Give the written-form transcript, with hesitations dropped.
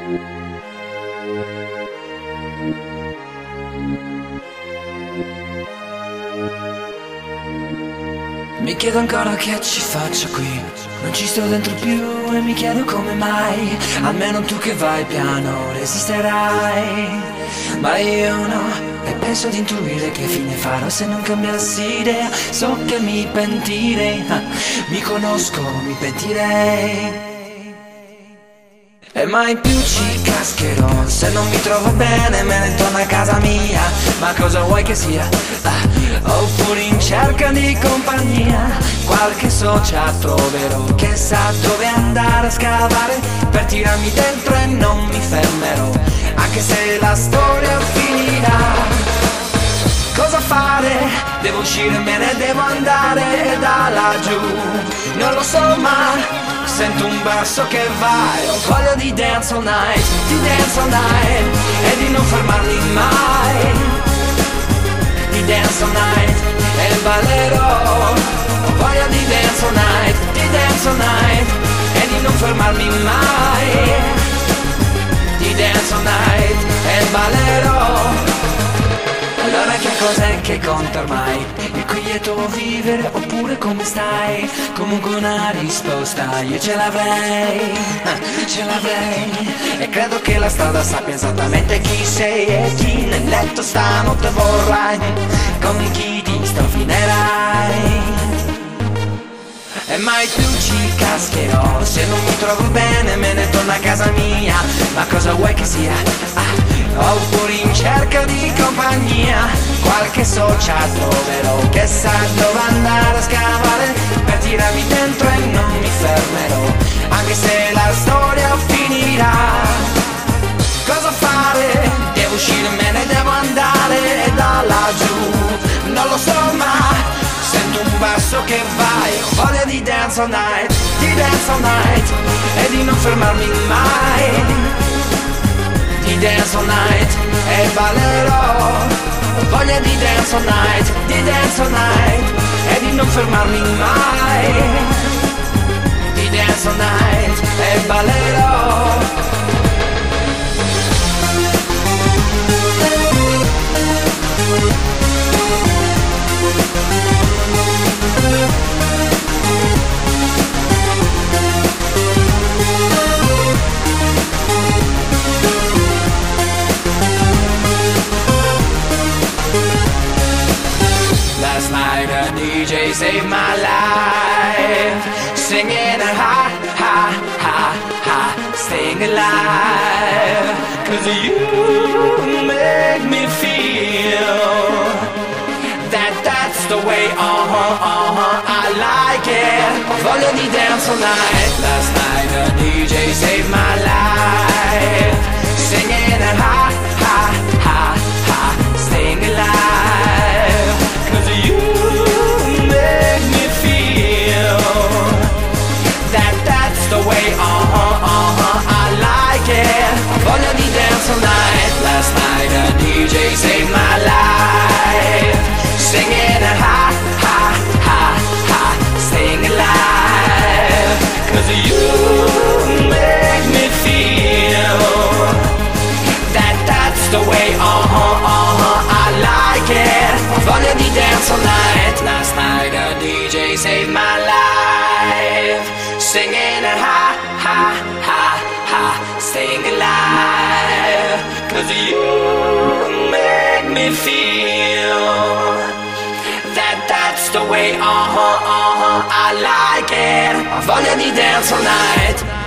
Mi chiedo ancora che ci faccio qui, non ci sto dentro più e mi chiedo come mai, almeno tu che vai piano resisterai, ma io no, e penso di intuire che fine farò se non cambiassi idea, so che mi pentirei, mi conosco, mi pentirei. E mai più ci cascherò, se non mi trovo bene me ne torno a casa mia, ma cosa vuoi che sia? Oppure in cerca di compagnia, qualche socia troverò che sa dove andare a scavare, per tirarmi dentro e non mi fermerò, anche se la storia finirà. Cosa fare? Devo uscire, me ne devo andare da laggiù, non lo so ma sento un basso che va e ho voglia di dance all night, e di non fermarmi mai, di dance all night e ballerò, ho voglia di dance all night, e di non fermarmi mai, di dance all night e ballerò. Allora che cos'è che conta ormai? Il quieto vivere oppure come stai? Comunque una risposta io ce l'avrei, e credo che la strada sappia esattamente chi sei e chi nel letto stanotte vorrai, con chi ti strofinerai. E mai più ci cascherò, se non mi trovo bene me ne torno a casa mia, ma cosa vuoi che sia? Oppure in cerca di compagnia, qualche socia troverò che sa dove andare a scavare, per tirarmi dentro e non mi fermerò, anche se la storia finirà. Cosa fare? Devo uscire, me ne devo andare da laggiù, non lo so ma sento un basso che vai, ho voglia di dance all night, e di non fermarmi mai, di dance all night e ballerò, ho voglia di dance all night, e di non fermarmi mai, di dance all night e ballerò. Last night a DJ saved my life, singing a ha, ha, ha, ha, staying alive, 'cause you make me feel that that's the way, I like it, ho voglia di dance all night. Last night a DJ saved my life, singing a ha, ha, ha, ha, staying alive, 'cause you make me feel that that's the way, I like it, voglia di dance all night. Last night a DJ saved my life, singing a ha, ha, ha, ha, staying alive, 'cause you make me feel that that's the way, I like it, voglia di dance all night. Last night a DJ saved my life, singing a ha, ha, ha, ha, staying alive, 'cause you make me feel that that's the way, I like it, voglia di dance all night.